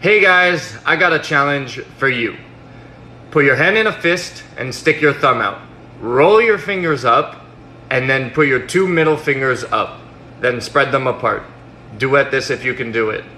Hey guys, I got a challenge for you. Put your hand in a fist and stick your thumb out. Roll your fingers up and then put your two middle fingers up. Then spread them apart. Duet this if you can do it.